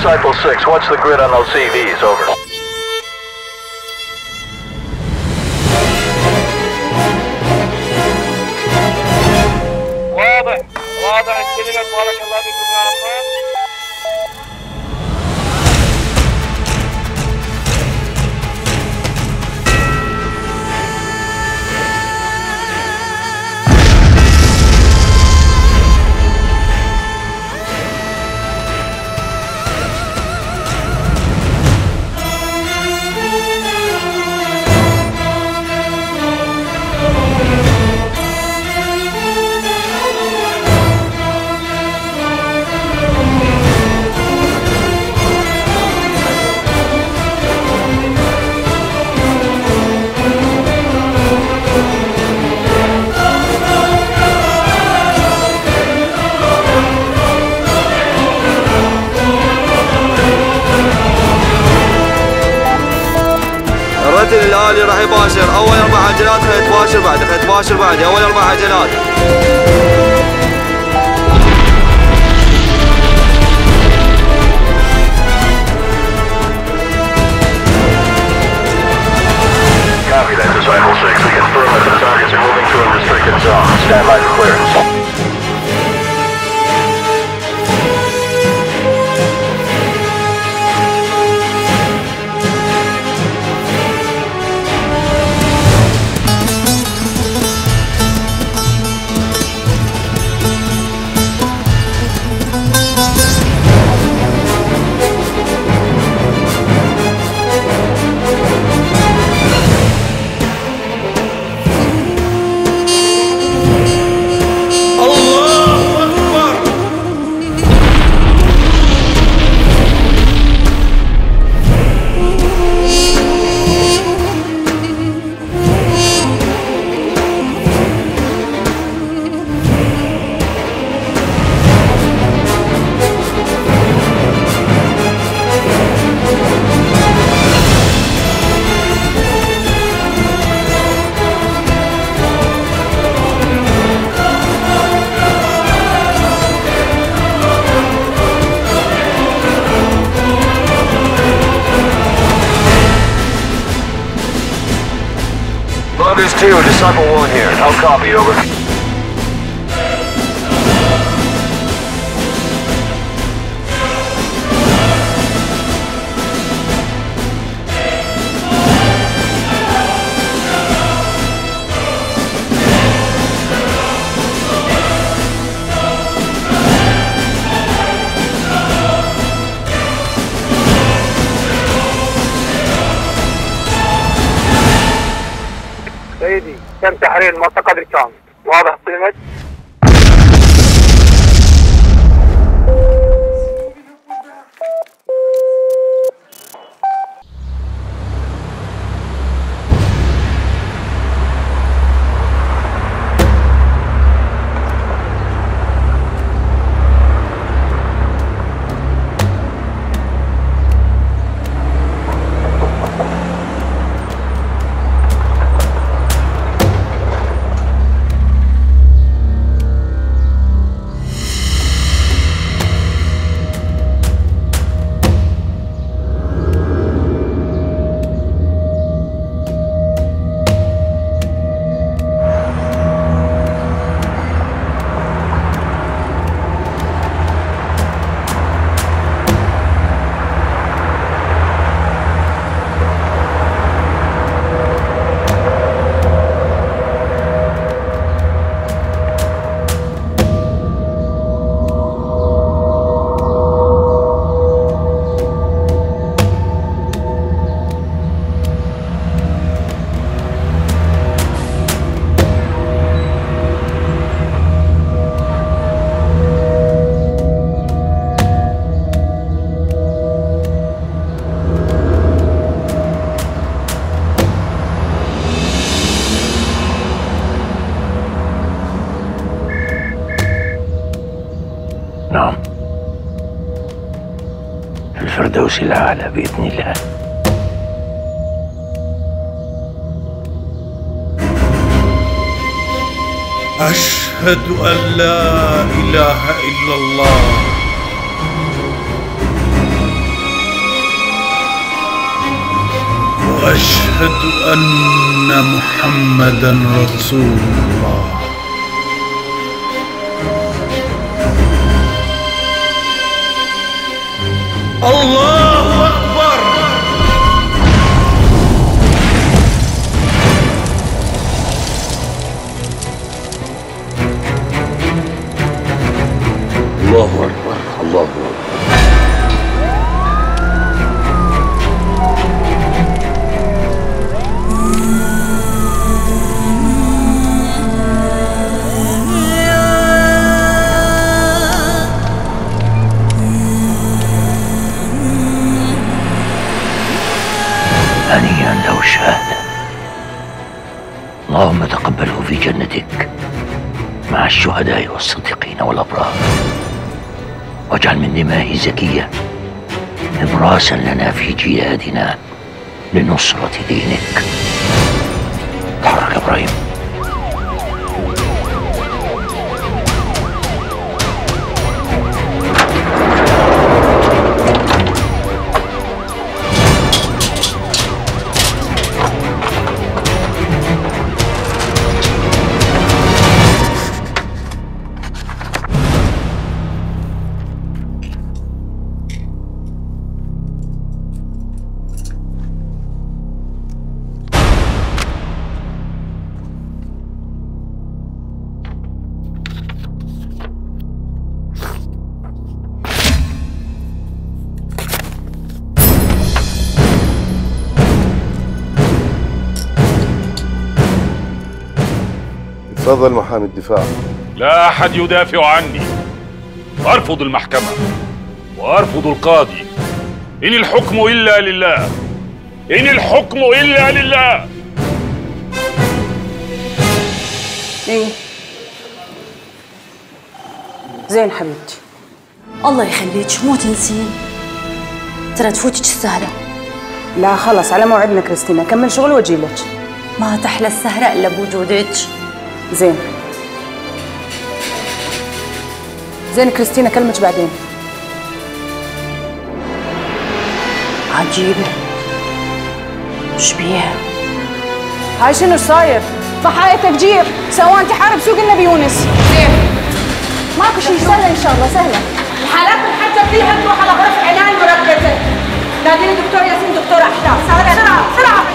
Disciple 6, what's the grid on those CVs? Over. واضح الكلمة. بارك الله بكم يا عمار. الرتل الآلي راح يباشر أول 4 عجلات، خلينا تباشر بعد، خلينا تباشر بعد أول 4 عجلات. Copy that, Disciple 6. We confirm that the targets are moving to a restricted zone. Stand by for clearance. Buggers 2, Disciple 1 here. I'll copy, over. سيدي تم تحرير المنطقة بالكامل. واضح كلمة. نعم، في الفردوس الأعلى بإذن الله. أشهد أن لا إله إلا الله أشهد أن محمدًا رسول الله. الله أكبر. الله أكبر الله أكبر. هنيئا له الشهادة. اللهم تقبله في جنتك مع الشهداء والصديقين والأبرار، واجعل من دمائه زكية نبراسا لنا في جهادنا لنصرة دينك. تحرك إبراهيم. تفضل محامي الدفاع. لا أحد يدافع عني. أرفض المحكمة وأرفض القاضي. إن الحكم إلا لله. إن الحكم إلا لله. ايه زين حبيبتي، الله يخليك مو تنسين، ترى تفوتك السهرة. لا خلص على موعدنا كريستينا، كمل شغل واجيلك. ما تحلى السهرة إلا بوجودك. زين زين كريستينا، كلمك بعدين. عجيبة، ايش بيها؟ هاي شنو صاير؟ ضحايا تفجير، سواء انتحار بسوق النبي يونس. زين ماكو شيء، سهلة إن شاء الله سهلة. الحالات بنحجب فيها تروح على غرف عناية مركزة. ناديني دكتور ياسين، دكتور أحلام، بسرعة بسرعة.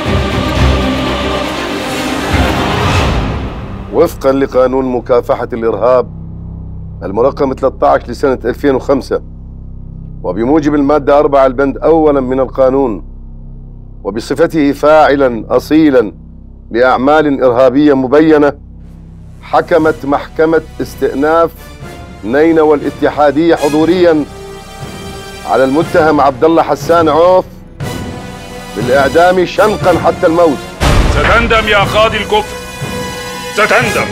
وفقا لقانون مكافحة الإرهاب المرقم 13 لسنة 2005، وبموجب المادة 4 البند أولا من القانون، وبصفته فاعلا أصيلا لأعمال إرهابية مبينة، حكمت محكمة استئناف نينوى والاتحادية حضوريا على المتهم عبد الله حسان عوف بالإعدام شنقا حتى الموت. ستندم يا قاضي الكفر، ستندم.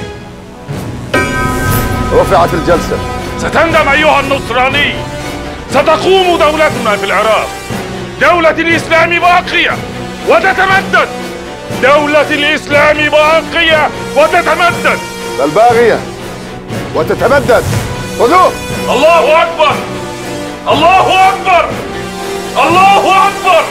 رفعت الجلسة. ستندم أيها النصراني. ستقوم دولتنا في العراق. دولة الإسلام باقية وتتمدد. دولة الإسلام باقية وتتمدد. بل باغية وتتمدد. خذوه. الله أكبر، الله أكبر، الله أكبر.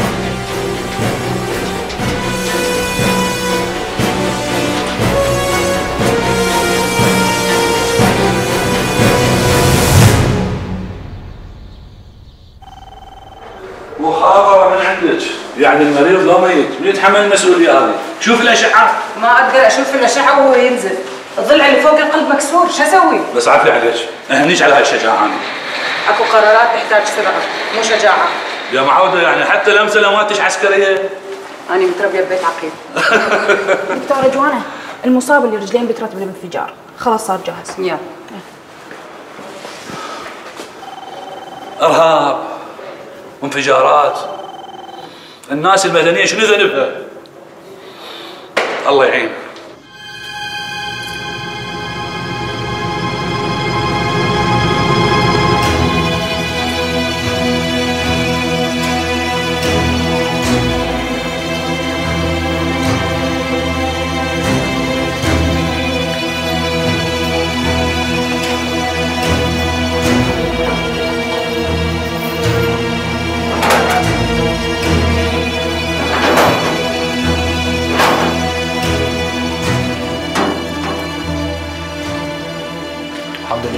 محاضرة من عندك، يعني المريض لا ميت، من يتحمل المسؤولية هذه؟ شوف الأشعة. ما أقدر أشوف الأشعة وهو ينزل، الضلع اللي فوق القلب مكسور، شو أسوي؟ بس عافية عليك، أهنيك على هالشجاعة. أنا أكو قرارات تحتاج سرعة مو شجاعة. يا معودة يعني حتى الأمثلة مالتش عسكرية. أنا متربية ببيت عقيل. دكتورة جوانا، المصاب اللي رجلين بترتب الانفجار خلاص صار جاهز. يلا. إرهاب وانفجارات، الناس المدنية شنو ذنبها؟ الله يعين.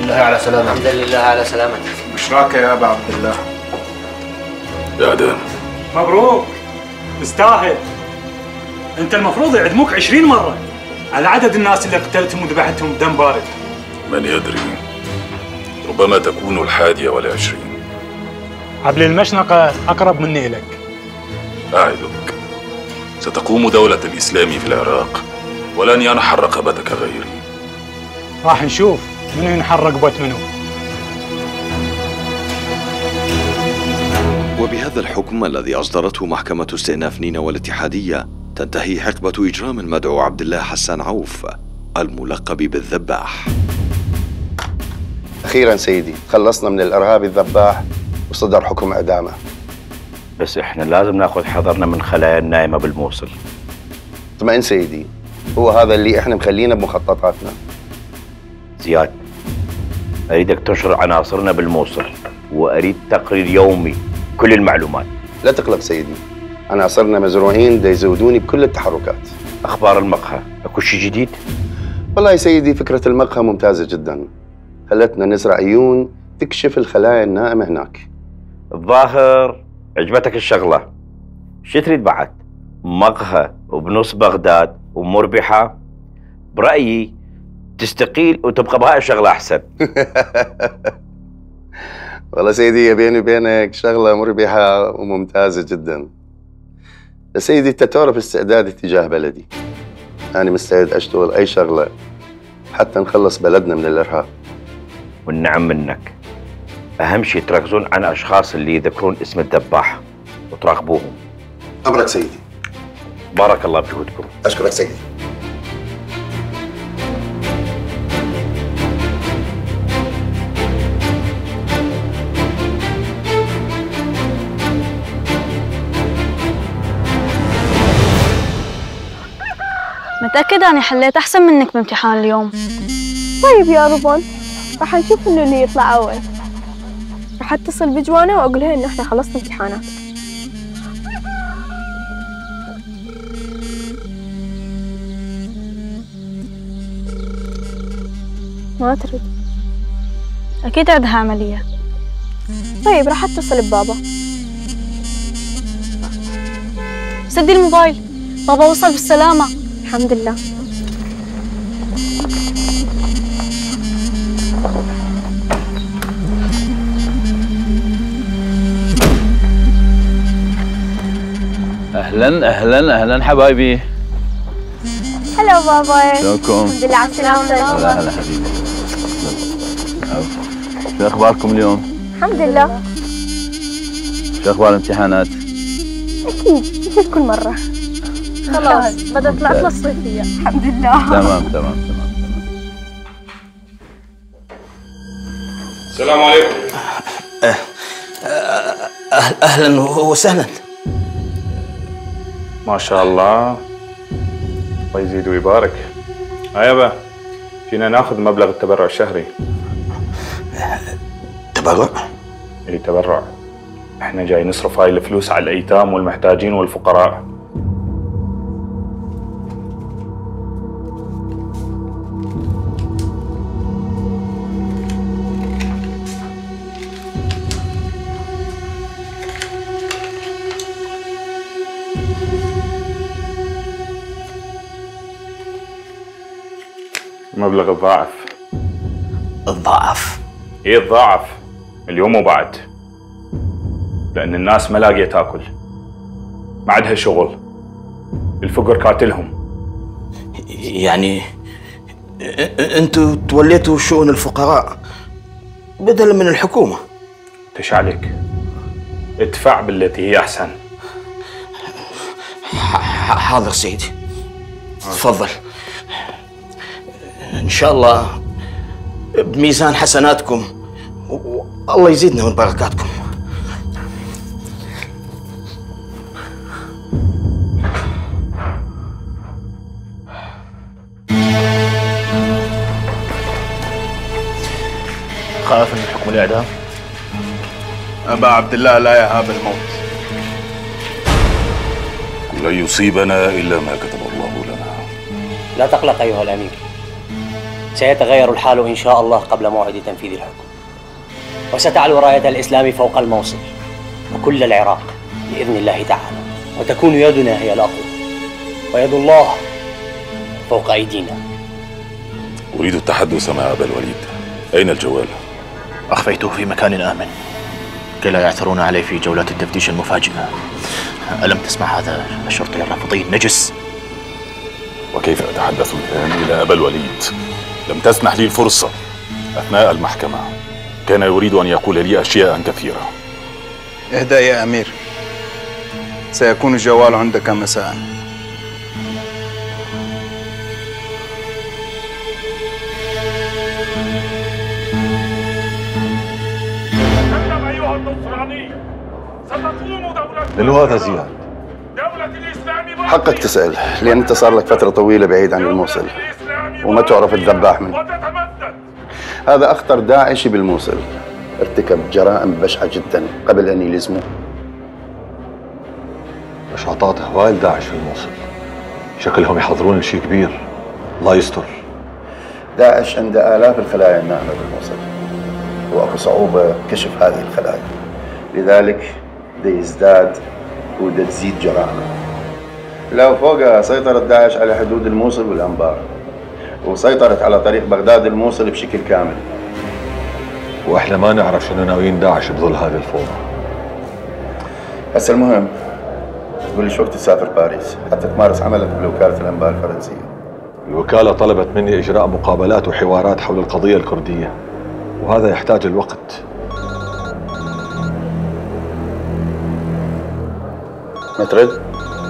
لله على سلامتك. الحمد لله على سلامتك. بشراك يا ابا عبد الله. يا دان مبروك، تستاهل. انت المفروض يعدموك 20 مرة على عدد الناس اللي قتلتهم وذبحتهم بدم بارد. من يدري، ربما تكون 21. حبل المشنقة أقرب مني إليك. أعدك ستقوم دولة الإسلام في العراق، ولن ينحر رقبتك غيري. راح نشوف منو ينحر رقبة منو. وبهذا الحكم الذي أصدرته محكمة استئناف نينا والاتحادية تنتهي حقبة إجرام المدعو عبد الله حسان عوف الملقب بالذباح. أخيرا سيدي خلصنا من الإرهابي الذباح وصدر حكم إعدامه. بس احنا لازم ناخذ حذرنا من خلايا النايمة بالموصل. اطمئن سيدي، هو هذا اللي احنا مخلينا بمخططاتنا. زياد، أريدك تنشر عناصرنا بالموصل، وأريد تقرير يومي كل المعلومات. لا تقلق سيدي، عناصرنا مزروعين دا يزودوني بكل التحركات. أخبار المقهى، أكو شيء جديد؟ والله يا سيدي فكرة المقهى ممتازة جدا، خلتنا نزرع عيون تكشف الخلايا النائمة هناك. الظاهر عجبتك الشغلة. شو تريد بعد؟ مقهى وبنص بغداد ومربحة؟ برأيي تستقيل وتبقى بهاي الشغلة أحسن. والله سيدي بيني وبينك شغلة مربحة وممتازة جدا. يا سيدي انت تعرف استعدادي تجاه بلدي، أنا مستعد أشتغل أي شغلة حتى نخلص بلدنا من الإرهاب. والنعم منك. أهم شيء تركزون على الأشخاص اللي يذكرون اسم الذباح وتراقبوهم. أمرك سيدي. بارك الله بجهودكم. أشكرك سيدي. متأكدة أني حليت أحسن منك بامتحان اليوم. طيب يا ربون، راح نشوف إنه اللي يطلع أول. راح أتصل بجوانا وأقول لها إنه إحنا خلصنا امتحانات. ما ترد. أكيد عندها عملية. طيب راح أتصل ببابا. سدي الموبايل، بابا وصل بالسلامة. الحمد لله. اهلا اهلا اهلا حبايبي. هلا بابا. شلونكم؟ الحمد لله على السلامة. هلا حبيبي. شو اخباركم اليوم؟ الحمد لله. شو اخبار الامتحانات؟ اكيد مثل كل مرة. خلاص بدأت العطلة الصيفية. الحمد لله. تمام. السلام عليكم. اهلا وسهلا. ما شاء الله، الله يزيد ويبارك. يابا فينا ناخذ مبلغ التبرع الشهري. تبرع؟ اي تبرع. احنا جاي نصرف هاي الفلوس على الايتام والمحتاجين والفقراء. مبلغ الضاعف. الضاعف؟ ايه الضاعف، اليوم وبعد. لأن الناس ما لاقية تاكل، ما عندها شغل، الفقر كاتلهم. يعني انتوا توليتوا شؤون الفقراء بدلا من الحكومة. ايش عليك؟ ادفع بالتي هي أحسن. حاضر سيدي، تفضل. إن شاء الله بميزان حسناتكم، والله يزيدنا من بركاتكم. خاف من حكم الإعدام؟ أبا عبد الله لا يهاب الموت. لن يصيبنا إلا ما كتب الله لنا. لا تقلق أيها الأمير، سيتغير الحال إن شاء الله قبل موعد تنفيذ الحكم، وستعلو راية الإسلام فوق الموصل وكل العراق بإذن الله تعالى، وتكون يدنا هي الأقوى ويد الله فوق أيدينا. أريد التحدث مع أبا الوليد. أين الجوال؟ أخفيته في مكان آمن كي لا يعثرون عليه في جولات التفتيش المفاجئة. ألم تسمع هذا الشرطي الرافضي النجس؟ وكيف أتحدث الآن إلى أبا الوليد؟ لم تسنح لي الفرصة أثناء المحكمة. كان يريد أن يقول لي أشياء كثيرة. اهدأ يا أمير، سيكون الجوال عندك مساء. منو هذا زياد؟ حقك تسأل، لأن أنت صار لك فترة طويلة بعيد عن الموصل وما تعرف الذباح منه. هذا أخطر داعشي بالموصل، ارتكب جرائم بشعة جدا قبل أن يلزمه. نشاطات هواي داعش في الموصل، شكلهم يحضرون لشيء كبير. الله يستر. داعش عنده آلاف الخلايا الناعمة بالموصل، وأكو صعوبة كشف هذه الخلايا، لذلك ده يزداد وده تزيد جرائمه. لو فوقها سيطرت داعش على حدود الموصل والأنبار، وسيطرت على طريق بغداد الموصل بشكل كامل. واحنا ما نعرف شنو ناويين داعش بظل هذه الفوضى. هسه المهم تقول لي شو وقت تسافر باريس حتى تمارس عملك بوكالة الأنباء الفرنسية. الوكالة طلبت مني إجراء مقابلات وحوارات حول القضية الكردية، وهذا يحتاج الوقت. ما ترد؟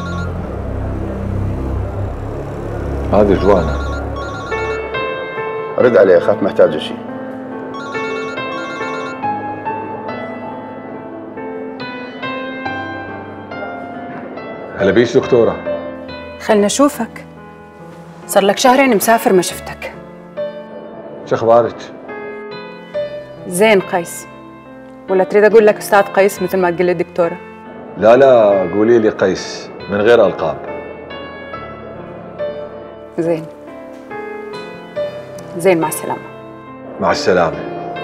هذه جوانا. رد عليه، أخاف محتاج شيء. هلا بيش دكتورة. خلنا نشوفك، صار لك شهرين مسافر ما شفتك. شو اخبارك؟ زين قيس، ولا تريد اقول لك استاذ قيس مثل ما تقول لي الدكتورة؟ لا قولي لي قيس من غير ألقاب. زين مع السلامة. مع السلامة.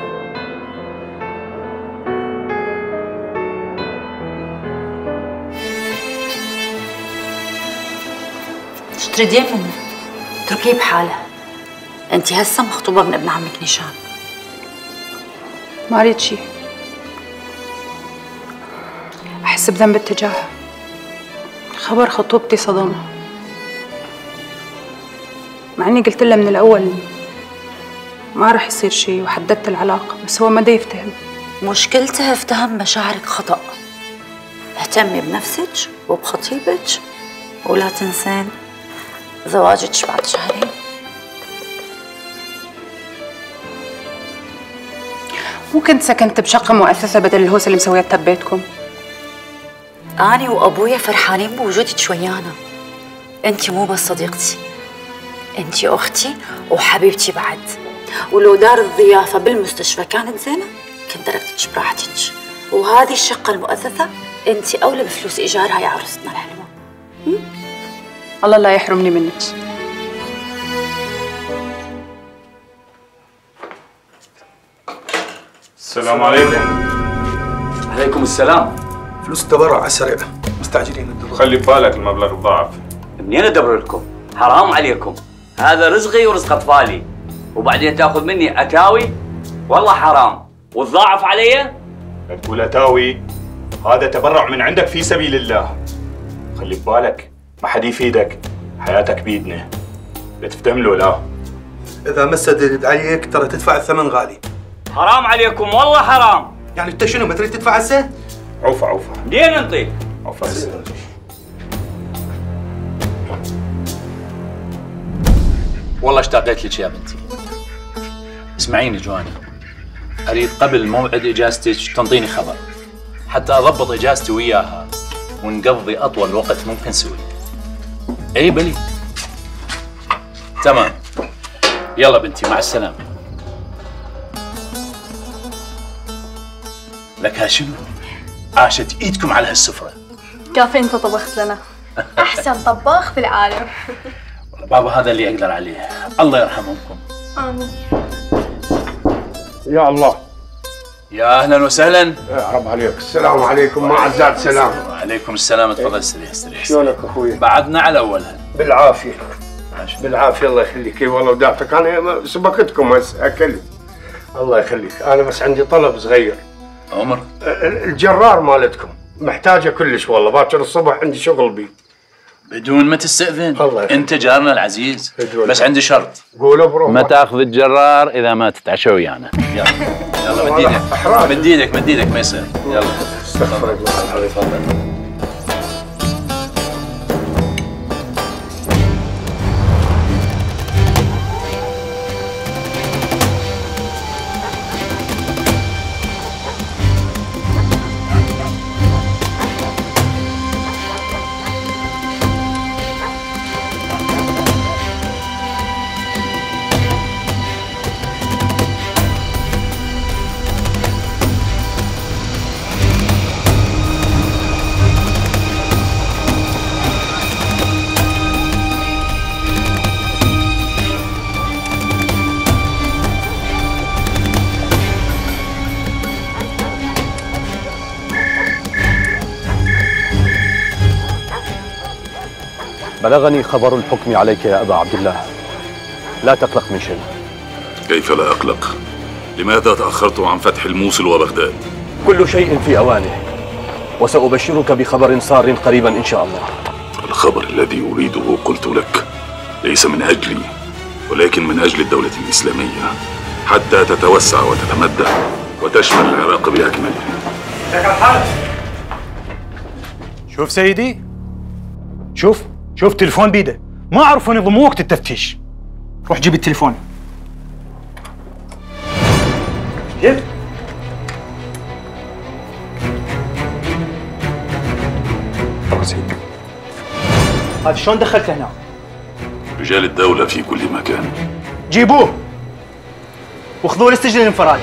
شو تريدين منه؟ اتركيه بحاله. انت هسه مخطوبة من ابن عمك نيشان. ما اريد شيء، احس بذنب اتجاهه. خبر خطوبتي صدمه، مع اني قلت له من الاول ما راح يصير شيء وحددت العلاقة، بس هو ما دا يفتهم. مشكلته افتهم مشاعرك خطأ. اهتمي بنفسك وبخطيبك، ولا تنسين زواجك بعد شهرين. مو كنت سكنت بشقة مؤثثة بدل الهوسة اللي مسويتها ببيتكم؟ أنا وأبويا فرحانين بوجودك ويانا. أنت مو بس صديقتي، أنت أختي وحبيبتي بعد. ولو دار الضيافة بالمستشفى كانت زينة كنت تركتك براحتك، وهذه الشقة المؤثثة أنت أولى بفلوس إيجارها يا عروستنا الحلوة. الله لا يحرمني منك. السلام عليكم. عليكم السلام. فلوس التبرع على السريع، مستعجلين الدبر. خلي ببالك المبلغ الضعف. منين ادبر لكم؟ حرام عليكم، هذا رزقي ورزق اطفالي، وبعدين تاخذ مني اتاوي؟ والله حرام، وتضاعف علي؟ لا تقول اتاوي، هذا تبرع من عندك في سبيل الله. خلي ببالك ما حد يفيدك، حياتك بيدنا. لا تفتهم له لا. إذا ما سددت عليك ترى تدفع الثمن غالي. حرام عليكم والله حرام. يعني أنت شنو ما تريد تدفع هسه؟ عوفة منين نعطيك؟ عوفة والله اشتقيت لك يا بنتي. اسمعيني جواني، اريد قبل موعد اجازتك تنطيني خبر حتى اضبط اجازتي وياها ونقضي اطول وقت ممكن سوي. اي بلي. تمام. يلا بنتي مع السلامة. لك شنو؟ عاشت ايدكم على هالسفرة. كافي انت طبخت لنا. احسن طباخ في العالم. بابا هذا اللي اقدر عليه، الله يرحم امكم. آمين. يا الله. يا اهلا وسهلا. عرب عليك. السلام عليكم. مع الزاد سلام. وعليكم السلام. تفضل استريح استريح. شلونك اخوي؟ بعدنا على اولها. بالعافيه. بالعافيه الله يخليك. اي والله وداعتك. انا سبقتكم هسه اكلت. الله يخليك. انا بس عندي طلب صغير. عمر. الجرار مالتكم محتاجه كلش والله. باكر الصبح عندي شغل بيه. بدون ما تستأذن. الله يخليك. انت جارنا العزيز. بس عندي شرط. قولوا بروحك. ما تاخذ الجرار اذا ما تتعشى ويانا. يلا يلا مد ايدك. مد ايدك مد ايدك ما يصير. يلا. استغفر الله. تفضل. بلغني خبر الحكم عليك يا أبا عبد الله. لا تقلق من شيء. كيف لا أقلق؟ لماذا تأخرت عن فتح الموصل وبغداد؟ كل شيء في أوانه، وسأبشرك بخبر سار قريبا إن شاء الله. الخبر الذي أريده قلت لك ليس من أجلي، ولكن من أجل الدولة الإسلامية حتى تتوسع وتتمدد وتشمل العراق بأكمله. شوف سيدي، شوف تليفون بيده، ما عرفوا ينظموا وقت التفتيش. روح جيب التليفون. جيب. سيدي. هذا شلون دخلته هنا؟ رجال الدولة في كل مكان. جيبوه وخذوه للسجن الانفرادي.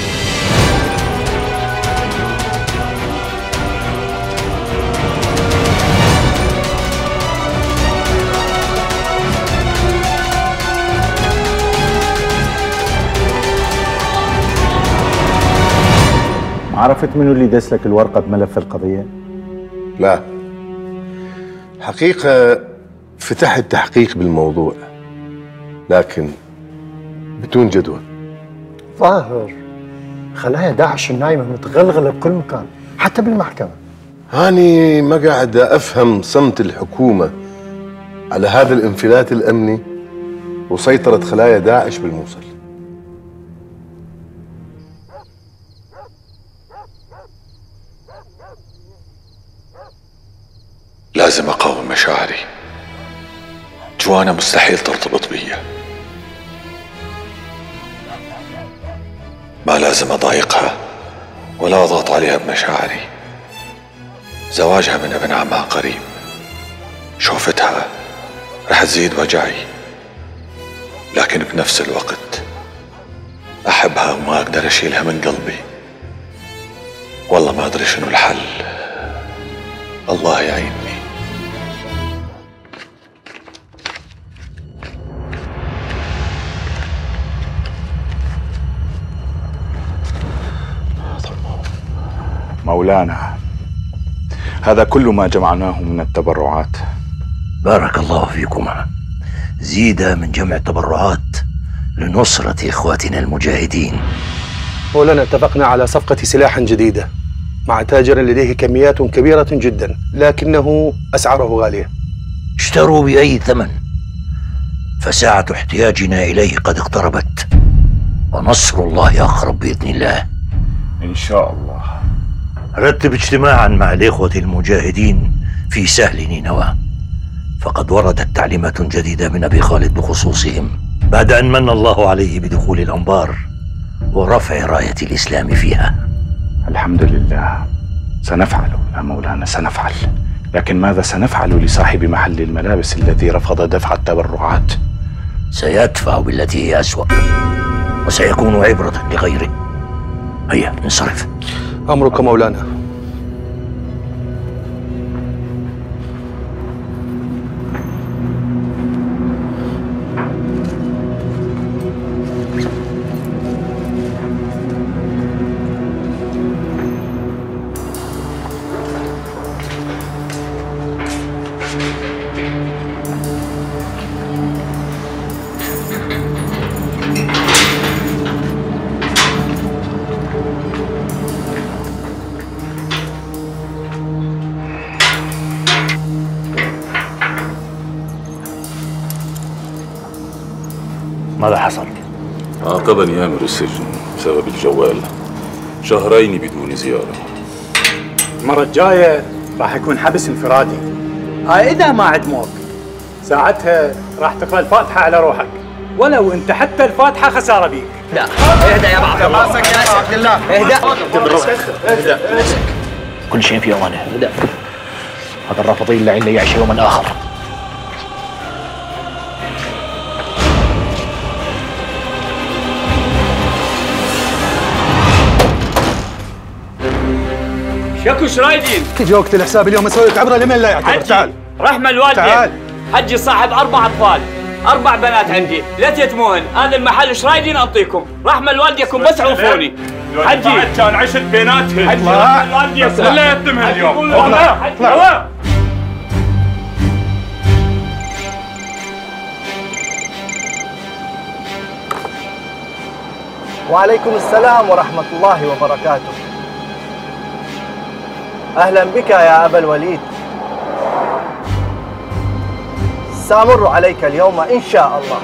عرفت منو اللي دس لك الورقة بملف القضية؟ لا، حقيقة فتحت تحقيق بالموضوع لكن بدون جدوى. ظاهر خلايا داعش النايمة متغلغلة بكل مكان حتى بالمحكمة. هاني ما قاعد أفهم صمت الحكومة على هذا الانفلات الأمني وسيطرة خلايا داعش بالموصل. لازم أقاوم مشاعري. جوانا مستحيل ترتبط بي. ما لازم أضايقها ولا أضغط عليها بمشاعري. زواجها من ابن عمها قريب، شوفتها رح تزيد وجعي، لكن بنفس الوقت أحبها وما أقدر أشيلها من قلبي. والله ما أدري شنو الحل. الله يعيني. مولانا، هذا كل ما جمعناه من التبرعات. بارك الله فيكما. زيد من جمع التبرعات لنصرة إخواتنا المجاهدين. مولانا، اتفقنا على صفقة سلاح جديدة مع تاجر لديه كميات كبيرة جدا لكنه أسعاره غالية. اشتروا بأي ثمن، فساعة احتياجنا إليه قد اقتربت، ونصر الله أقرب بإذن الله. إن شاء الله. رتب اجتماعا مع الإخوة المجاهدين في سهل نينوى، فقد وردت تعليمات جديدة من أبي خالد بخصوصهم بعد أن من الله عليه بدخول الأنبار ورفع راية الإسلام فيها. الحمد لله. سنفعل يا مولانا، سنفعل. لكن ماذا سنفعل لصاحب محل الملابس الذي رفض دفع التبرعات؟ سيدفع بالتي هي أسوأ وسيكون عبرة لغيره. هيا انصرف. أمرك مولانا. ماذا حصل؟ عاقبني آمر السجن بسبب الجوال، 2 شهر بدون زيارة. المرة الجاية راح يكون حبس انفرادي. هاي إذا ما عد موقف، ساعتها راح تقرأ الفاتحة على روحك، ولو أنت حتى الفاتحة خسارة بيك. لا اهدى يا بعض راسك يا عبد الله، اهدى. كل شيء في اوانه. هذا الرافضين لعل يعيش يوما اخر. شكو شرايدين؟ تجي وقت الحساب اليوم اسوي لك عبره لمن لا يعتبر. تعال رحمة الوالدين. تعال. حجي صاحب 4 أطفال، 4 بنات عندي، لا تيتموهن. هذا المحل شرايدين أعطيكم. رحمة الوالديكم بس عوفوني. حجي كان عشت بيناتهن. حجي رحمة الوالديكم لا يتمها اليوم. اطلع. وعليكم السلام ورحمة الله وبركاته. أهلا بك يا أبا الوليد. سأمر عليك اليوم إن شاء الله.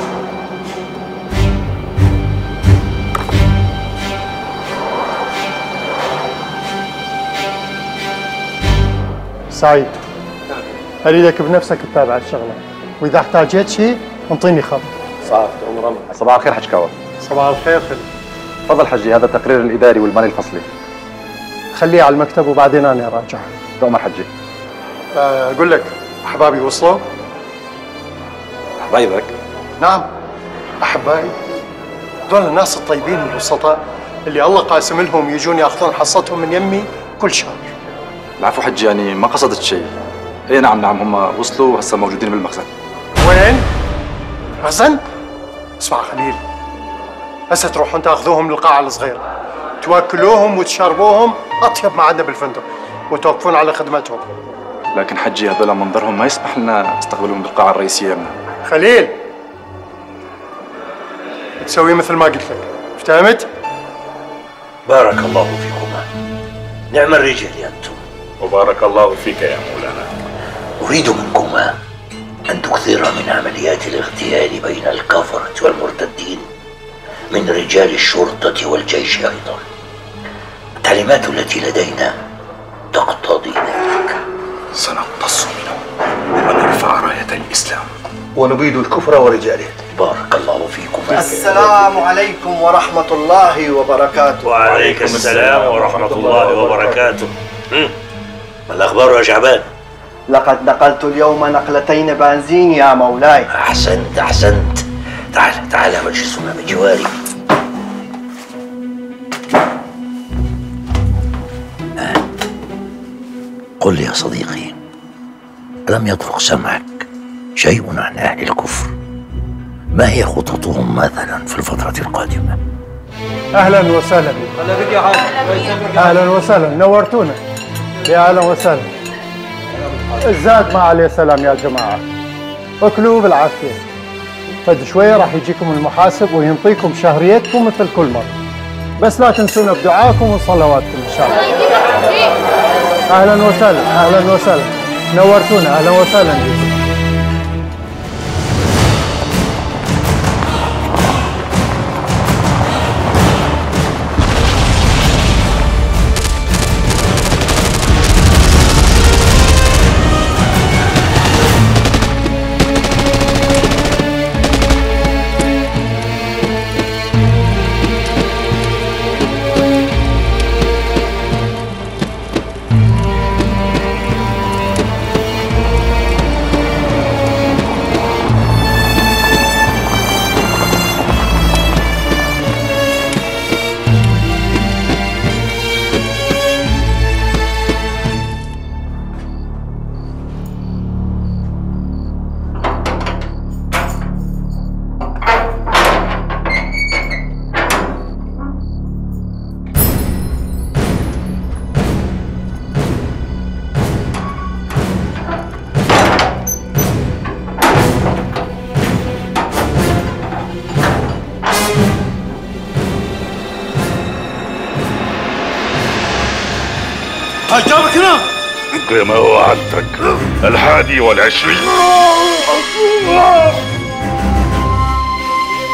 سعيد، أريدك بنفسك تتابع الشغلة، وإذا احتاجت شيء انطيني خبر. صافي أمر. صباح الخير حج كاوة. صباح الخير خلي. تفضل حجي، هذا التقرير الإداري والمالي الفصلي. خليه على المكتب وبعدين أنا أراجعه. تؤمر حجي. أقول لك أحبابي وصلوا؟ حبايبك؟ نعم أحبائي، دول الناس الطيبين البسطاء اللي الله قاسم لهم يجون ياخذون حصتهم من يمي كل شهر. العفو حجي، يعني ما قصدت شيء. اي نعم هم وصلوا وهسه موجودين بالمخزن. وين؟ مخزن؟ اسمع خليل، هسه تروحون تاخذوهم للقاعة الصغيرة، تواكلوهم وتشربوهم أطيب ما عندنا بالفندق، وتوقفون على خدمتهم. لكن حجي هذول منظرهم ما يسمح لنا نستقبلهم بالقاعة الرئيسية منها. خليل، تسوي مثل ما قلت لك، افتهمت؟ بارك الله فيكما، نعم الرجال أنتم. وبارك الله فيك يا مولانا. أريد منكما أن تكثر من عمليات الاغتيال بين الكفرة والمرتدين من رجال الشرطة والجيش أيضا. التعليمات التي لدينا تقتضي ذلك. سنقتص منهم ونرفع راية الإسلام ونبيد الكفر ورجاله. بارك الله فيكم. السلام عليكم ورحمة الله وبركاته. وعليكم السلام ورحمة الله وبركاته. ما الأخبار يا شعبان؟ لقد نقلت اليوم نقلتين بنزين يا مولاي. أحسنت أحسنت. تعال مجلسنا بجواري. قل لي يا صديقي، ألم يطرق سمعك شيء عن أهل الكفر؟ ما هي خططهم مثلا في الفترة القادمة؟ أهلا وسهلا. أهلا بك يا حاج. أهلا وسهلا، نورتونا. يا أهلا وسهلا. الزاد ما عليه سلام يا جماعة. اكلوا بالعافية. فد شوية راح يجيكم المحاسب وينطيكم شهريتكم مثل كل مرة. بس لا تنسونا بدعاءكم وصلواتكم إن شاء الله. أهلا وسهلا، أهلا وسهلا. نورتونا، أهلا وسهلا بكم. جابك هنا كما وعدتك 21.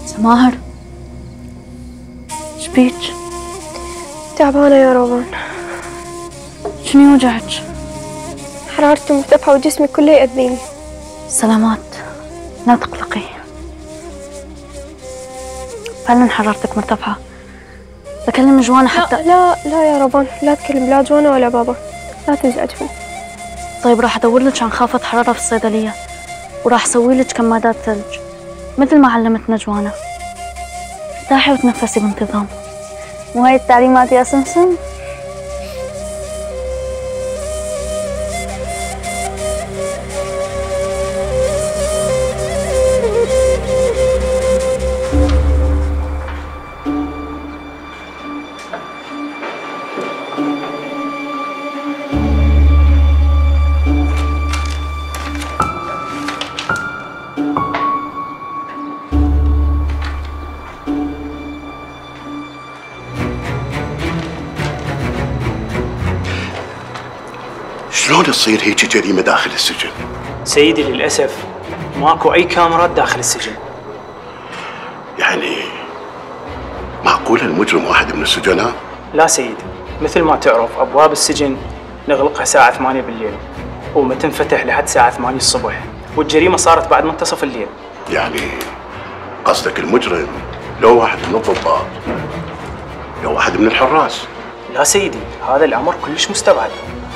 سماهر شبيك؟ تعبانة يا روان. شنو يوجعك؟ حرارتي مرتفعة وجسمي كله يأذيني. سلامات، لا تقلقي. فعلا حرارتك مرتفعة. بكلم جوانا حتى لا يا روان، لا تكلم لا جوانا ولا بابا، لا تزعجهم. طيب راح ادور لك عن خافض حرارة في الصيدلية، وراح اسوي لك كمادات ثلج مثل ما علمتنا جوانا. ارتاحي وتنفسي بانتظام. مو هاي التعليمات يا سمسم؟ شلون تصير هيك جريمة داخل السجن؟ سيدي للأسف ماكو أي كاميرات داخل السجن. يعني معقول المجرم واحد من السجناء؟ لا سيدي، مثل ما تعرف أبواب السجن نغلقها الساعة 8 بالليل وما تنفتح لحد الساعة 8 الصبح، والجريمة صارت بعد منتصف الليل. يعني قصدك المجرم لو واحد من الضباط، لو واحد من الحراس؟ لا سيدي، هذا الأمر كلش مستبعد.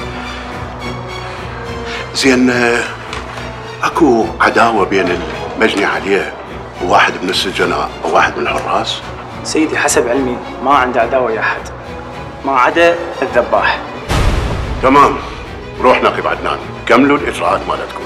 زين اكو عداوة بين المجني عليه وواحد من السجناء او واحد من الحراس؟ سيدي حسب علمي ما عنده عداوة يا أحد ما عدا الذباح. تمام، روح نقيب عدنان، كملوا الإجراءات مالتكم.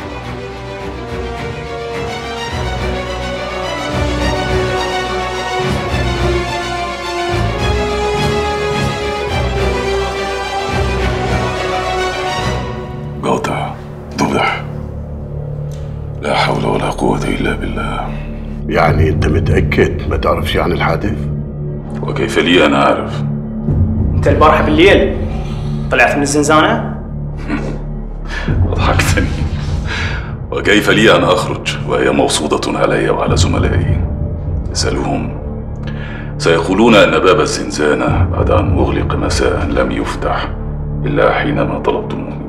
قاطع ضبح. لا حول ولا قوة إلا بالله. يعني أنت متأكد ما تعرف شيء عن الحادث؟ وكيف لي أن أعرف؟ أنت البارحة بالليل طلعت من الزنزانة؟ أضحكتني. وكيف لي أن أخرج وهي موصودة علي وعلى زملائي؟ اسألوهم، سيقولون أن باب الزنزانة بعد أن أغلق مساء لم يفتح إلا حينما طلبتموني.